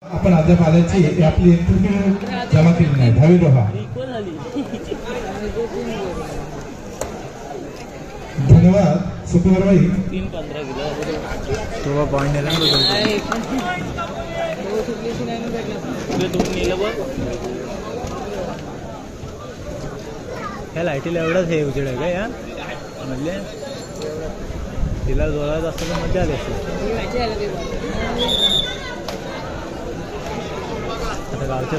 आपण अद्याप आल्याची आपली एंट्री जमा केली नाही. दहावी रोहा धन्यवाद. सुकुमारबाई 3-15 किलो पॉइंट ह्या लाईटीला एवढंच हे उजेड आहे का या मधले तिला जोरात असतं तर मजा आली असते. आता गावच्या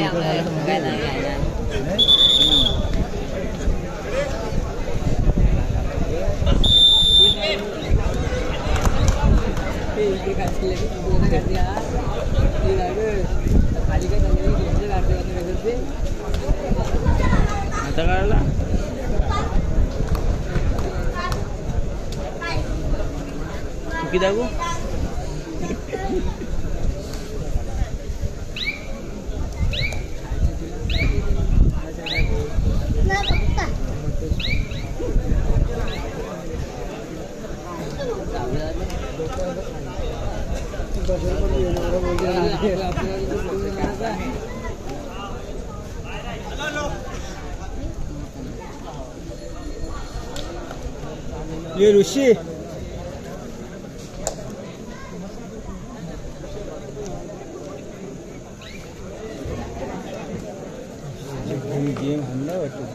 आता काढला चुकी दाखवू ये ऋषि गेम हमला वाटत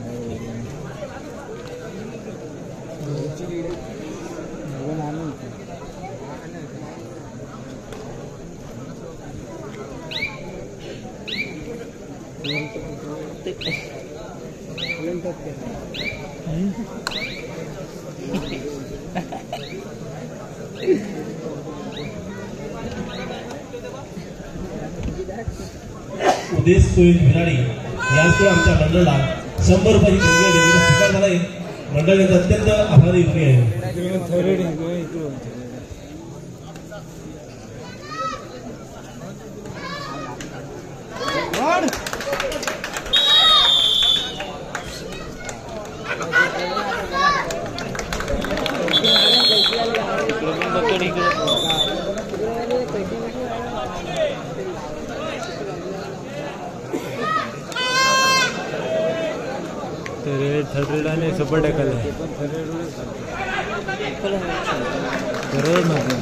उदेश सोयीन भिलाडी याचमुळे आमच्या मंडळाला 100 रुपयाची देणगी देण्याचा स्वीकार झालाय. मंडळ यांचा अत्यंत आभारी आहे. थर्ड आणि सुपर टॅकल आहे गरज नव्हती.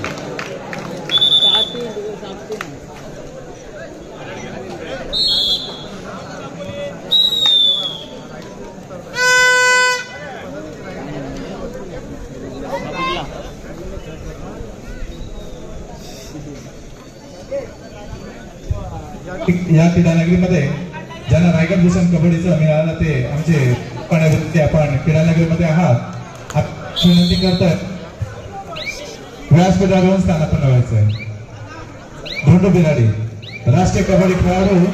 या क्रीडानगरीमध्ये ज्यांना रायगड भूषण कबड्डीचं मिळालं ते आमचे पण आपण क्रीडानगरीमध्ये आहात. विनंती करतात व्यासपीठावर येऊन स्थानापन्न व्हायचंय. धोंडू बिराडी राष्ट्रीय कबड्डी खेळाडू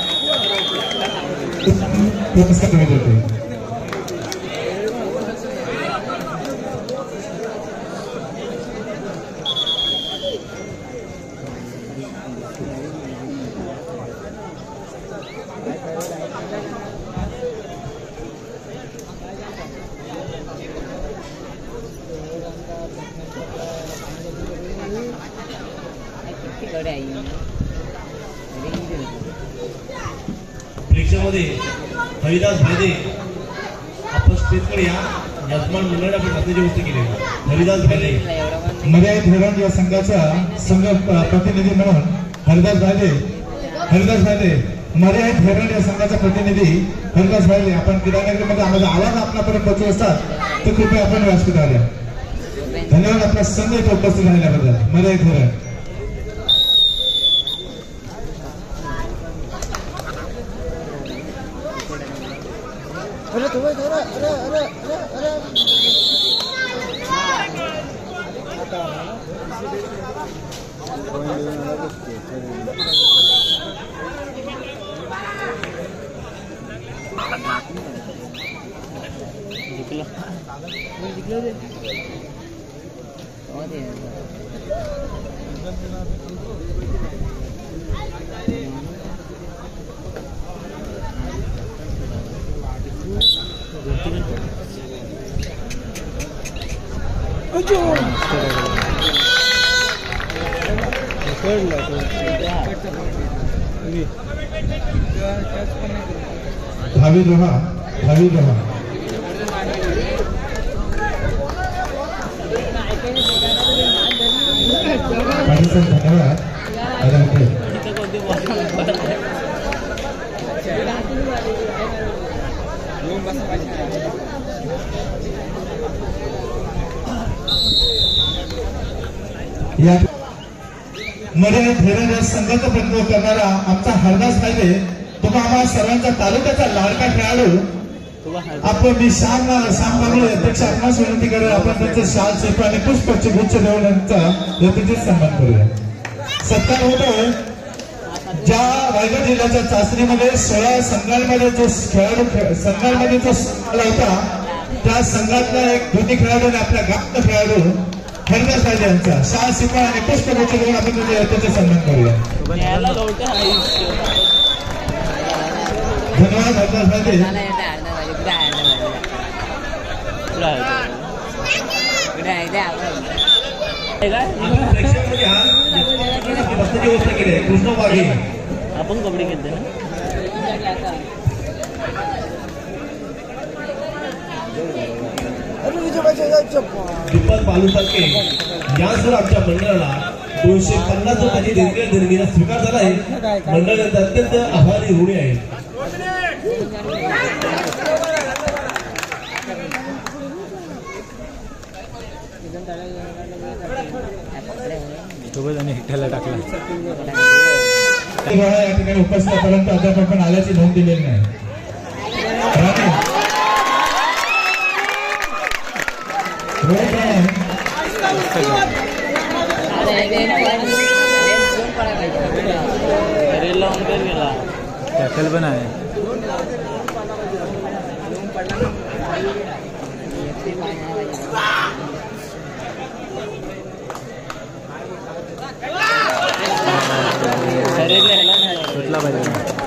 पुरस्कार मिळवते. परीक्षेमध्ये हरिदास भायदे आपण स्टेजकडे या. यजमान मंडळाने आपण हाताची गोष्ट केली. हरिदास भायदे मर्यादित धरण या संघाचा संघ प्रतिनिधी म्हणून हरिदास भायदे मर्यादित धरण या संघाचा प्रतिनिधी हरिदास भायदे आपण क्रीडानगरीमध्ये आम्हाला आवाज आपल्यापर्यंत पोहोचू असतात तर कृपया आपण व्यासपीठावर या. धन्यवाद आपला संघ इथे उपस्थित राहिल्याबद्दल. मर्यादित धरण भावी रहा. धन्यवाद. या मध्ये धीरज संघाचं प्रतिनिधित्व करणारा आमचा हरदास पाहिजे तुम्हा आम्हा सर्वांचा तालुक्याचा लाडका खेळाडू आपण मी श्याम कांबळे अध्यक्ष आपणास विनंती करूया आपण त्यांचे शाल शिल्प आणि पुष्पचे गुच्छ देऊन यांचा यथोचित सन्मान करूया. सत्कार होतो ज्या रायगड जिल्ह्याच्या चाचणीमध्ये 16 संघांमध्ये जो खेळाडू संघांमध्ये जो आला होता त्या संघातला एक दोन्ही खेळाडू आणि आपल्या गावचा खेळाडू हरदास पाहिजे यांचा शाल शिल्प आणि पुष्पगुच्छ देऊन आपण त्यांचे यथोचित सन्मान करूया. धन्यवाद हरदास पाहिजे. व्यवस्था केली आहे कृष्ण वाघे आपण कपडे घेतले ना. दीपक बालूसारखे यासह आमच्या मंडळाला 250 रुपयाची देणगीला स्वीकार झाला आहे. मंडळ यांचा अत्यंत आभारी ऋणी आहे. आणि एकट्याला टाकला. या ठिकाणी उपस्थित परंतु अद्याप आपण आल्याची नोंद दिलेली नाही. टॅकल पण आहे. कुठला पाहिजे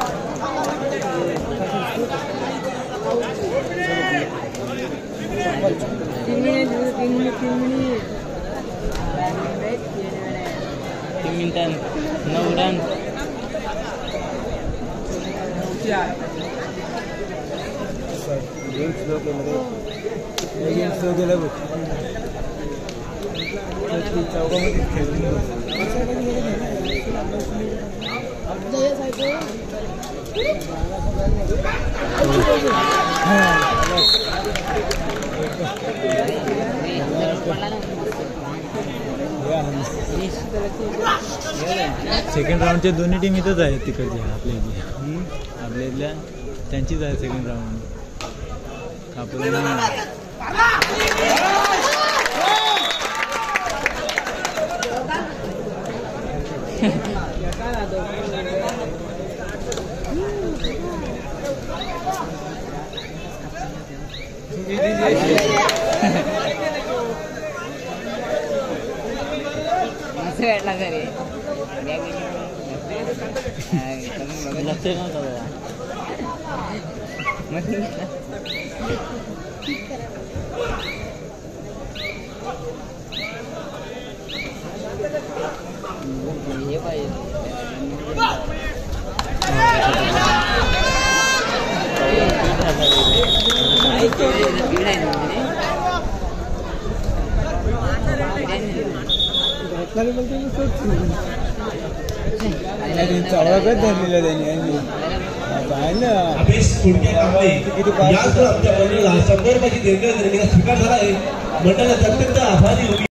सेकंड राऊंडचे दोन्ही टीम इथंच आहेत तिकडचे आपल्या इथल्या त्यांचीच आहे सेकंड राऊंड. अपेश कुडके कांबळे यासह आमच्या मंडळाला 100 रुपयाची देणगी स्वीकार झाला आहे. मंडळाचा अत्यंत आभारी